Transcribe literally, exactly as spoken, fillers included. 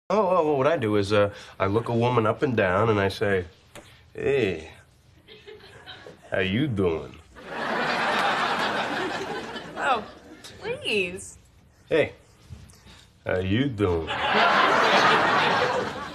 Oh, well, well, what I do is uh, I look a woman up and down and I say, hey, how you doing? Oh, please. Hey, how you doing?